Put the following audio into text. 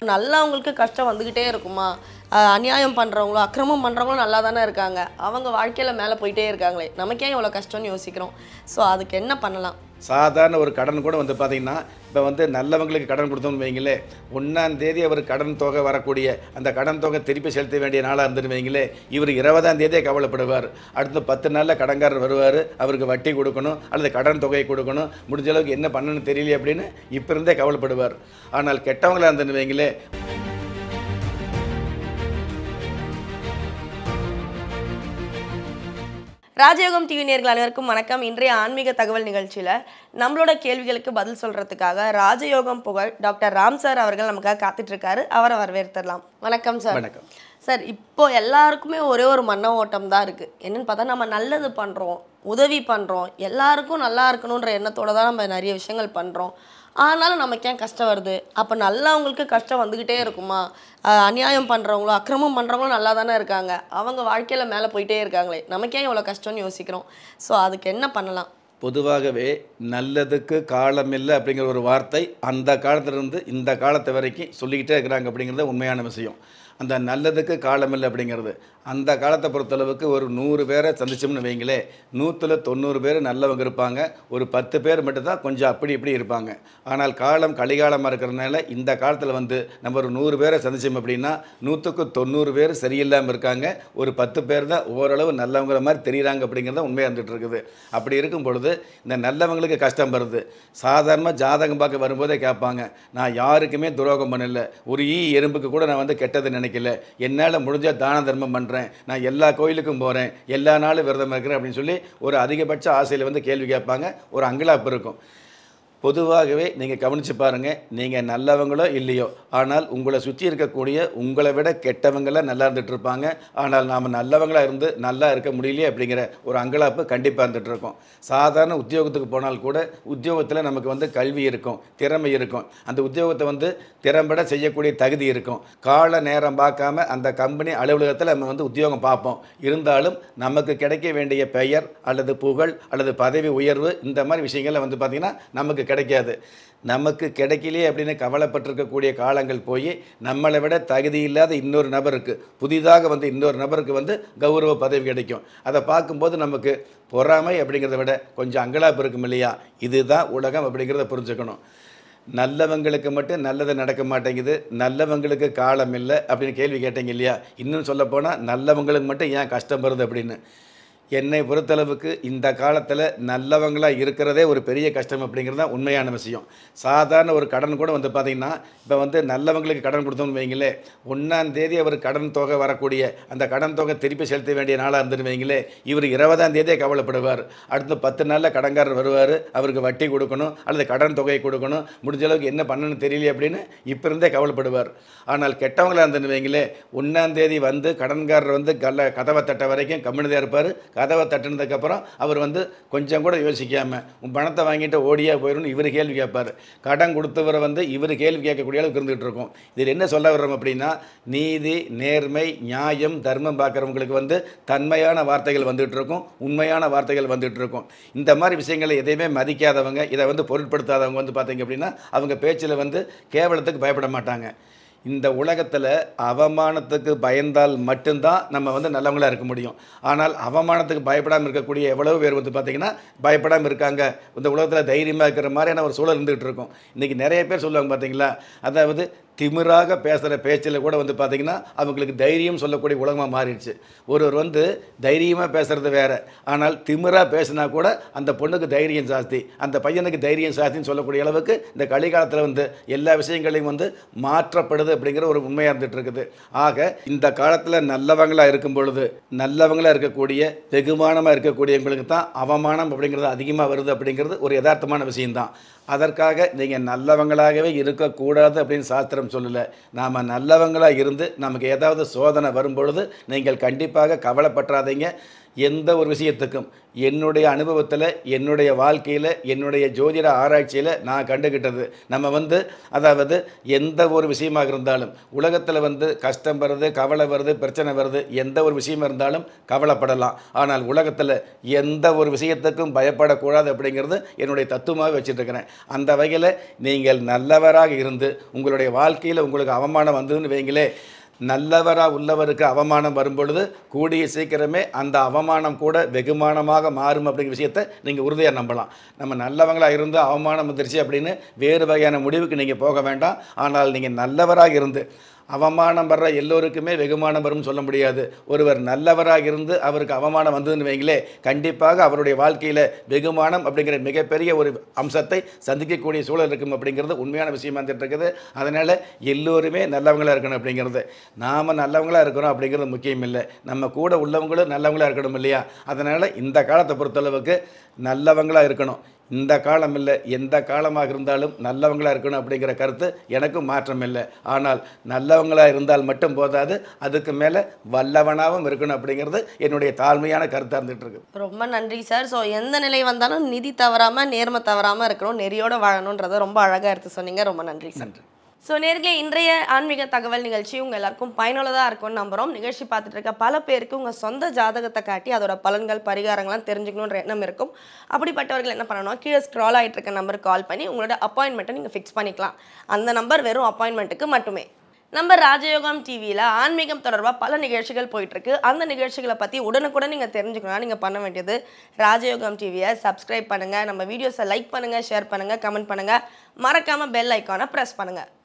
நல்லவங்களுக்கு கஷ்டம் வந்துக்கிட்டே இருக்குமா? அநியாயம் பண்ணுறவங்களும் அக்கிரமம் பண்ணுறவங்களும் நல்லா தானே இருக்காங்க. அவங்க வாழ்க்கையில் மேலே போயிட்டே இருக்காங்களே, நமக்கு ஏன் இவ்வளோ கஷ்டம்னு யோசிக்கிறோம். ஸோ அதுக்கு என்ன பண்ணலாம்? சாதாரண ஒரு கடன் கூட வந்து பார்த்தீங்கன்னா, இப்போ வந்து நல்லவங்களுக்கு கடன் கொடுத்தோம்னு வைங்களேன், 1ஆம் தேதி அவர் கடன் தொகை வரக்கூடிய அந்த கடன் தொகை திருப்பி செலுத்த வேண்டிய நாளாக இருந்துன்னு வைங்களேன், இவர் 20ஆம் தேதியே கவலைப்படுவார். அடுத்த 10 நாளில் கடன்காரர் வருவார், அவருக்கு வட்டி கொடுக்கணும் அல்லது கடன் தொகையை கொடுக்கணும், முடிஞ்ச அளவுக்கு என்ன பண்ணணும்னு தெரியல அப்படின்னு இப்போ இருந்தே கவலைப்படுவார். ஆனால் கெட்டவங்களாக இருந்துன்னு வைங்களேன், ராஜயோகம் டிவி நேயர்கள் அனைவருக்கும் வணக்கம். இன்றைய ஆன்மீக தகவல் நிகழ்ச்சியில் நம்மளோட கேள்விகளுக்கு பதில் சொல்கிறதுக்காக ராஜயோகம் புகழ் டாக்டர் ராம் சார் அவர்கள் நமக்காக காத்துட்டு இருக்காரு. அவரை வரவேற்கலாம். வணக்கம் சார். வணக்கம் சார். இப்போ எல்லாருக்குமே ஒரே ஒரு மன ஓட்டம் தான் இருக்குது. என்னன்னு பார்த்தா, நம்ம நல்லது பண்ணுறோம், உதவி பண்ணுறோம், எல்லாருக்கும் நல்லா இருக்கணுன்ற எண்ணத்தோடு தான் நம்ம நிறைய விஷயங்கள் பண்ணுறோம். ஆனாலும் நமக்கு ஏன் கஷ்டம் வருது? அப்போ நல்லவங்களுக்கு கஷ்டம் வந்துக்கிட்டே இருக்குமா? அநியாயம் பண்ணுறவங்களும் அக்கிரமம் பண்ணுறவங்களும் நல்லா தானே இருக்காங்க. அவங்க வாழ்க்கையில் மேலே போயிட்டே இருக்காங்களே, நமக்கு ஏன் இவ்வளோ கஷ்டம்னு யோசிக்கிறோம். ஸோ அதுக்கு என்ன பண்ணலாம்? பொதுவாகவே நல்லதுக்கு காலம் இல்லை அப்படிங்கிற ஒரு வார்த்தை அந்த காலத்திலிருந்து இந்த காலத்து வரைக்கும் சொல்லிக்கிட்டே இருக்கிறாங்க அப்படிங்கிறது உண்மையான விஷயம். அந்த நல்லதுக்கு காலம் இல்லை அப்படிங்கிறது அந்த காலத்தை பொறுத்தளவுக்கு ஒரு 100 பேரை சந்திச்சோம்னு வைங்களே, 100ல் 90 பேர் நல்லவங்க இருப்பாங்க, ஒரு 10 பேர் மட்டும்தான் கொஞ்சம் அப்படி இப்படி இருப்பாங்க. ஆனால் காலம் கலிகாலமாக இருக்கிறதுனால இந்த காலத்தில் வந்து நம்ம ஒரு 100 பேரை சந்திச்சோம் அப்படின்னா 100க்கு 90 பேர் சரியில்லாமல் இருக்காங்க, ஒரு 10 பேர் தான் ஓரளவு நல்லவங்கிற மாதிரி தெரியுறாங்க அப்படிங்கிறத உண்மையாக இருந்துகிட்டு இருக்குது. அப்படி இருக்கும் பொழுது இந்த நல்லவங்களுக்கு கஷ்டம் வருது. சாதாரணமாக ஜாதகம் பார்க்க வரும்போதே கேட்பாங்க, நான் யாருக்குமே துரோகம் பண்ணலை, ஒரு எறும்புக்கு கூட நான் வந்து கெட்டது நினைக்கல, என்னால் முடிஞ்ச தான தர்மம் பண்ணுறேன், நான் எல்லா கோயிலுக்கும் போகிறேன், எல்லா நாளும் விரதம் இருக்கிறேன் அப்படின்னு சொல்லி ஒரு அதிகபட்ச ஆசையில் வந்து கேள்வி கேட்பாங்க. ஒரு அங்கலாப்பு இருக்கும். பொதுவாகவே நீங்கள் கவனித்து பாருங்கள், நீங்கள் நல்லவங்களோ இல்லையோ, ஆனால் உங்களை சுற்றி இருக்கக்கூடிய உங்களை விட கெட்டவங்களாம் நல்லா இருந்துகிட்டு இருப்பாங்க. ஆனால் நாம் நல்லவங்களாக இருந்து நல்லா இருக்க முடியலையே அப்படிங்கிற ஒரு அங்கலாப்பு கண்டிப்பாக இருந்துகிட்ருக்கோம். சாதாரண உத்தியோகத்துக்கு போனால் கூட உத்தியோகத்தில் நமக்கு வந்து கல்வி இருக்கும், திறமை இருக்கும், அந்த உத்தியோகத்தை வந்து திறம்பட செய்யக்கூடிய தகுதி இருக்கும். கால நேரம் பார்க்காம அந்த கம்பெனி அலுவலகத்தில் நம்ம வந்து உத்தியோகம் பார்ப்போம். இருந்தாலும் நமக்கு கிடைக்க வேண்டிய பெயர் அல்லது புகழ் அல்லது பதவி உயர்வு இந்த மாதிரி விஷயங்கள்ல வந்து பார்த்திங்கன்னா நமக்கு கிடைக்காது. நமக்கு கிடைக்கலையே அப்படின்னு கவலைப்பட்டிருக்கக்கூடிய காலங்கள் போய் நம்மளை விட தகுதி இல்லாத இன்னொரு நபருக்கு, புதிதாக வந்து இன்னொரு நபருக்கு வந்து கௌரவ பதவி கிடைக்கும். அதை பார்க்கும்போது நமக்கு பொறாமை அப்படிங்கிறத விட கொஞ்சம் அங்கலாப்பு இருக்கும் இல்லையா? இதுதான் உலகம் அப்படிங்கிறத புரிஞ்சுக்கணும். நல்லவங்களுக்கு மட்டும் நல்லது நடக்க மாட்டேங்குது, நல்லவங்களுக்கு காலம் இல்லை அப்படின்னு கேள்வி கேட்டீங்க இல்லையா? இன்னும் சொல்லப்போனால் நல்லவங்களுக்கு மட்டும் ஏன் கஷ்டம் வருது அப்படின்னு. என்னை பொறுத்தளவுக்கு இந்த காலத்தில் நல்லவங்களாக இருக்கிறதே ஒரு பெரிய கஷ்டம் அப்படிங்கிறது தான் உண்மையான விஷயம். சாதாரண ஒரு கடன் கூட வந்து பார்த்திங்கன்னா, இப்போ வந்து நல்லவங்களுக்கு கடன் கொடுத்தோம்னு வைங்களே, 1ஆம் தேதி அவர் கடன் தொகை வரக்கூடிய அந்த கடன் தொகை திருப்பி செலுத்த வேண்டிய நாளாக இருந்துன்னு வைங்களே, இவர் 20ஆம் தேதியே கவலைப்படுவார். அடுத்த 10 நாளில் கடன்காரர் வருவார், அவருக்கு வட்டி கொடுக்கணும் அல்லது கடன் தொகையை கொடுக்கணும், முடிஞ்ச அளவுக்கு என்ன பண்ணணும்னு தெரியல அப்படின்னு இப்போ இருந்தே கவலைப்படுவார். ஆனால் கெட்டவங்களாக இருந்துன்னு வைங்களே, 1ஆம் தேதி வந்து கடன்காரர் வந்து கதவை தட்ட வரைக்கும் கம்முனதாக இருப்பார். கதவை தட்டுனதுக்கப்புறம் அவர் வந்து கொஞ்சம் கூட யோசிக்காமல் உன் பணத்தை வாங்கிட்டு ஓடியா போயிடும்னு இவர் கேள்வி கேட்பார். கடன் கொடுத்தவரை வந்து இவர் கேள்வி கேட்கக்கூடிய அளவுக்கு இருந்துகிட்டு இருக்கும். இதில் என்ன சொல்ல வர்றோம் அப்படின்னா, நீதி, நேர்மை, நியாயம், தர்மம் பார்க்குறவங்களுக்கு வந்து தன்மையான வார்த்தைகள் வந்துகிட்டு இருக்கும், உண்மையான வார்த்தைகள் வந்துகிட்டு இருக்கும். இந்த மாதிரி விஷயங்களை எதையுமே மதிக்காதவங்க, இதை வந்து பொருட்படுத்தாதவங்க வந்து பார்த்தீங்க அப்படின்னா அவங்க பேச்சில் வந்து கேவலத்துக்கு பயப்பட மாட்டாங்க. இந்த உலகத்தில் அவமானத்துக்கு பயந்தால் மட்டும்தான் நம்ம வந்து நல்லவங்களாக இருக்க முடியும். ஆனால் அவமானத்துக்கு பயப்படாமல் இருக்கக்கூடிய எவ்வளோ பேர் வந்து பார்த்திங்கன்னா பயப்படாமல் இருக்காங்க. இந்த உலகத்தில் தைரியமாக இருக்கிற மாதிரியான ஒரு சூழல் இருந்துகிட்டு இருக்கும். இன்றைக்கி நிறைய பேர் சொல்லுவாங்க பார்த்தீங்களா, அதாவது திமிராக பேசுகிற பேச்சில் கூட வந்து பார்த்திங்கன்னா அவங்களுக்கு தைரியம் சொல்லக்கூடிய உலகமாக மாறிடுச்சு. ஒருவர் வந்து தைரியமாக பேசுகிறது வேறு, ஆனால் திமிராக பேசினா கூட அந்த பொண்ணுக்கு தைரியம் ஜாஸ்தி, அந்த பையனுக்கு தைரியம் ஜாஸ்தின்னு சொல்லக்கூடிய அளவுக்கு இந்த கலிகாலத்தில் வந்து எல்லா விஷயங்களையும் வந்து மாற்றப்படுது அப்படிங்கிற ஒரு உண்மையாக இருந்துகிட்டு இருக்குது. ஆக இந்த காலத்தில் நல்லவங்களாக இருக்கும் பொழுது, நல்லவங்களாக இருக்கக்கூடிய வெகுமானமாக இருக்கக்கூடியவங்களுக்கு தான் அவமானம் அப்படிங்கிறது அதிகமாக வருது அப்படிங்கிறது ஒரு யதார்த்தமான விஷயம்தான். அதற்காக நீங்கள் நல்லவங்களாகவே இருக்கக்கூடாது அப்படின்னு சாஸ்திரம் சொல்லலை. நாம் நல்லவங்களாக இருந்து நமக்கு ஏதாவது சோதனை வரும்பொழுது நீங்கள் கண்டிப்பாக கவலைப்பட்டுறாதீங்க. எந்த ஒரு விஷயத்துக்கும் என்னுடைய அனுபவத்தில், என்னுடைய வாழ்க்கையில், என்னுடைய ஜோதிட ஆராய்ச்சியில் நான் கண்டுக்கிட்டது, நம்ம அதாவது எந்த ஒரு விஷயமாக இருந்தாலும் உலகத்தில் கஷ்டம் வருது, கவலை வருது, பிரச்சனை வருது, எந்த ஒரு விஷயமா இருந்தாலும் கவலைப்படலாம். ஆனால் உலகத்தில் எந்த ஒரு விஷயத்துக்கும் பயப்படக்கூடாது அப்படிங்கிறது என்னுடைய தத்துவமாக வச்சுட்டுருக்கிறேன். அந்த வகையில் நீங்கள் நல்லவராக இருந்து உங்களுடைய வாழ்க்கையில் உங்களுக்கு அவமானம் வந்ததுன்னு வைங்களே, நல்லவராக உள்ளவருக்கு அவமானம் வரும்பொழுது கூடிய சீக்கிரமே அந்த அவமானம் கூட வெகுமானமாக மாறும் அப்படிங்கிற விஷயத்தை நீங்கள் உறுதியாக நம்பலாம். நம்ம நல்லவங்களாக இருந்து அவமானம் வந்துருச்சு அப்படின்னு வேறு வகையான முடிவுக்கு நீங்கள் போக வேண்டாம். ஆனால் நீங்கள் நல்லவராக இருந்து அவமானம் வர்ற எல்லோருக்குமே வெகுமானம் வரும்னு சொல்ல முடியாது. ஒருவர் நல்லவராக இருந்து அவருக்கு அவமானம் வந்ததுன்னு வைங்களே, கண்டிப்பாக அவருடைய வாழ்க்கையில் வெகுமானம் அப்படிங்கிற மிகப்பெரிய ஒரு அம்சத்தை சந்திக்கக்கூடிய சூழல் இருக்கும் அப்படிங்கிறது உண்மையான விஷயமா இருந்துட்டு இருக்குது. அதனால் எல்லோருமே நல்லவங்களாக இருக்கணும் அப்படிங்கிறது, நாம் நல்லவங்களாக இருக்கிறோம் அப்படிங்கிறது முக்கியம் இல்லை, நம்ம கூட உள்ளவங்களும் நல்லவங்களாக இருக்கணும் இல்லையா? அதனால் இந்த காலத்தை பொறுத்தளவுக்கு நல்லவங்களாக இருக்கணும். இந்த காலம் இல்லை, எந்த காலமாக இருந்தாலும் நல்லவங்களாக இருக்கணும் அப்படிங்கிற கருத்து எனக்கும் மாற்றம் இல்லை. ஆனால் நல்லவங்களாக இருந்தால் மட்டும் போதாது, அதுக்கு மேலே வல்லவனாகவும் இருக்கணும் அப்படிங்கிறது என்னுடைய தாழ்மையான கருத்தாக இருந்துகிட்டு இருக்குது. ரொம்ப நன்றி சார். ஸோ எந்த நிலை வந்தாலும் நிதி தவறாமல், நேர்மை தவறாமல் இருக்கணும், நெறியோடு வாழணுன்றதை ரொம்ப அழகாக எடுத்து சொன்னீங்க. ரொம்ப நன்றி சார். நன்றி. ஸோ நேர்களே, இன்றைய ஆன்மீக தகவல் நிகழ்ச்சி உங்கள் எல்லாருக்கும் பயனுள்ளதாக இருக்கும்னு நம்புகிறோம். நிகழ்ச்சி பார்த்துட்டு இருக்க பல பேருக்கு உங்கள் சொந்த ஜாதகத்தை காட்டி அதோட பலன்கள், பரிகாரங்கள்லாம் தெரிஞ்சுக்கணுன்ற எண்ணம் இருக்கும். அப்படிப்பட்டவர்கள் என்ன பண்ணணும், கீழே ஸ்க்ரால் ஆகிட்டு இருக்க நம்பருக்கு கால் பண்ணி உங்களோட அப்பாயின்மெண்ட்டை நீங்கள் ஃபிக்ஸ் பண்ணிக்கலாம். அந்த நம்பர் வெறும் அப்பாயின்மெண்ட்டுக்கு மட்டுமே. நம்ம ராஜயோகம் டிவியில் ஆன்மீகம் தொடர்பாக பல நிகழ்ச்சிகள் போயிட்டுருக்கு. அந்த நிகழ்ச்சிகளை பற்றி உடனுக்குடன் நீங்கள் தெரிஞ்சுக்கணும்னா நீங்கள் பண்ண வேண்டியது ராஜயோகம் டிவியை சப்ஸ்கிரைப் பண்ணுங்கள், நம்ம வீடியோஸை லைக் பண்ணுங்கள், ஷேர் பண்ணுங்கள், கமெண்ட் பண்ணுங்கள், மறக்காமல் பெல் ஐக்கானை ப்ரெஸ் பண்ணுங்கள்.